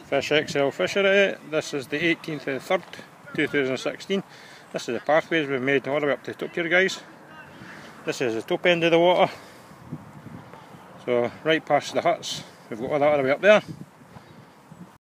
Fish XL Fishery. This is the 18th of the 3rd 2016. This is the pathways we've made all the way up to the top here, guys. This is the top end of the water. So right past the huts, we've got all that all the way up there.